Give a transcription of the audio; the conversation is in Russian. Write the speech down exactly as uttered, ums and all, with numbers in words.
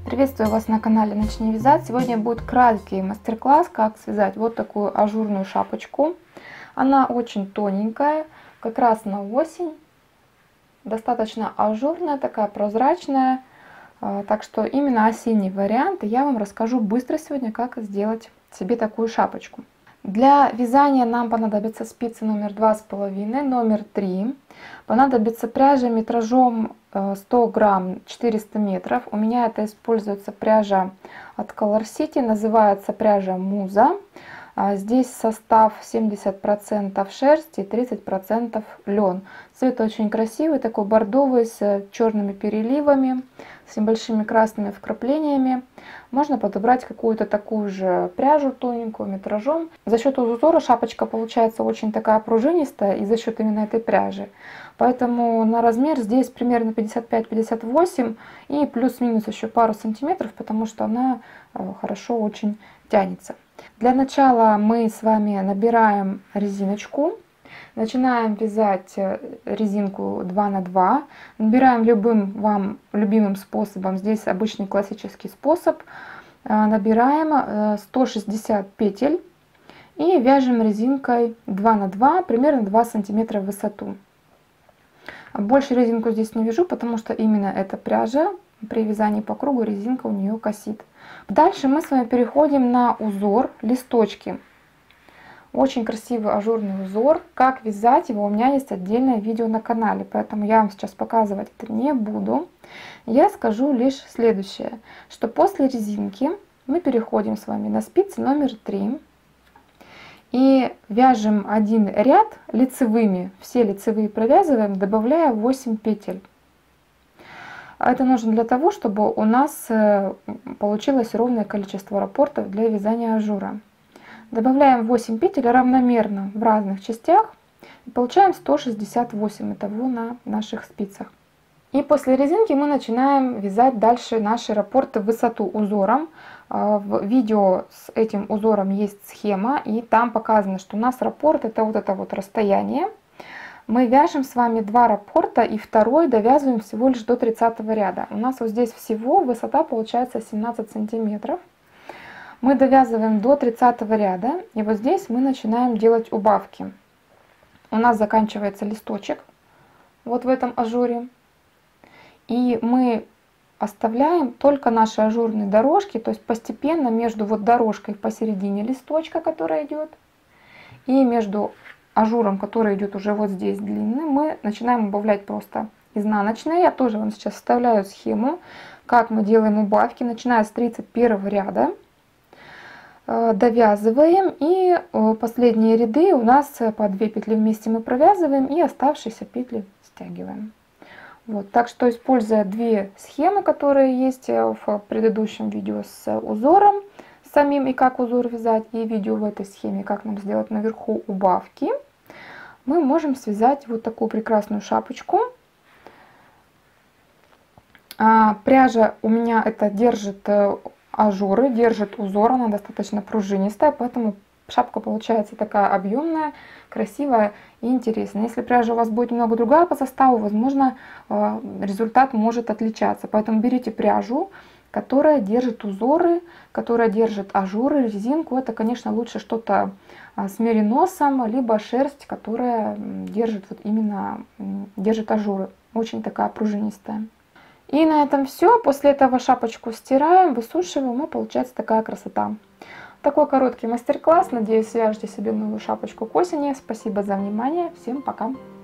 Приветствую вас на канале Начни вязать. Сегодня будет краткий мастер-класс, как связать вот такую ажурную шапочку. Она очень тоненькая, как раз на осень, достаточно ажурная, такая прозрачная. Так что именно осенний вариант. Я вам расскажу быстро сегодня, как сделать себе такую шапочку. Для вязания нам понадобятся спицы номер два с половиной, номер три. Понадобится пряжа метражом сто грамм, четыреста метров. У меня это используется пряжа от Color City, называется пряжа Муза. Здесь состав семьдесят процентов шерсти и тридцать процентов лен. Цвет очень красивый, такой бордовый, с черными переливами, с небольшими красными вкраплениями. Можно подобрать какую-то такую же пряжу тоненькую, метражом. За счет узора шапочка получается очень такая пружинистая, и за счет именно этой пряжи. Поэтому на размер здесь примерно пятьдесят пять — пятьдесят восемь и плюс-минус еще пару сантиметров, потому что она хорошо очень тянется. Для начала мы с вами набираем резиночку, начинаем вязать резинку два на два, набираем любым вам любимым способом, здесь обычный классический способ, набираем сто шестьдесят петель и вяжем резинкой два на два, примерно два сантиметра в высоту. Больше резинку здесь не вяжу, потому что именно эта пряжа при вязании по кругу резинка у нее косит. Дальше мы с вами переходим на узор листочки. Очень красивый ажурный узор. Как вязать его, у меня есть отдельное видео на канале, поэтому я вам сейчас показывать это не буду. Я скажу лишь следующее, что после резинки мы переходим с вами на спицы номер три и вяжем один ряд лицевыми, все лицевые провязываем, добавляя восемь петель. Это нужно для того, чтобы у нас получилось ровное количество раппортов для вязания ажура. Добавляем восемь петель равномерно в разных частях и получаем сто шестьдесят восемь, итого на наших спицах. И после резинки мы начинаем вязать дальше наши раппорты в высоту узором. В видео с этим узором есть схема, и там показано, что у нас раппорт — это вот это вот расстояние. Мы вяжем с вами два раппорта и второй довязываем всего лишь до тридцатого ряда. У нас вот здесь всего высота получается семнадцать сантиметров. Мы довязываем до тридцатого ряда, и вот здесь мы начинаем делать убавки. У нас заканчивается листочек вот в этом ажуре, и мы оставляем только наши ажурные дорожки, то есть постепенно между вот дорожкой посередине листочка, которая идет, и между ажуром, который идет уже вот здесь длинный, мы начинаем убавлять просто изнаночные. Я тоже вам сейчас вставляю схему, как мы делаем убавки, начиная с тридцать первого ряда. Довязываем, и последние ряды у нас по две петли вместе мы провязываем и оставшиеся петли стягиваем. Вот, так что, используя две схемы, которые есть в предыдущем видео с узором самим и как узор вязать, и видео в этой схеме, как нам сделать наверху убавки, мы можем связать вот такую прекрасную шапочку. А, пряжа у меня это держит ажуры, держит узор, она достаточно пружинистая, поэтому шапка получается такая объемная, красивая и интересная. Если пряжа у вас будет немного другая по составу, возможно, результат может отличаться. Поэтому берите пряжу, которая держит узоры, которая держит ажуры, резинку. Это, конечно, лучше что-то с мериносом, либо шерсть, которая держит вот именно держит ажуры. Очень такая пружинистая. И на этом все. После этого шапочку стираем, высушиваем, и получается такая красота. Такой короткий мастер-класс. Надеюсь, свяжете себе новую шапочку к осени. Спасибо за внимание. Всем пока!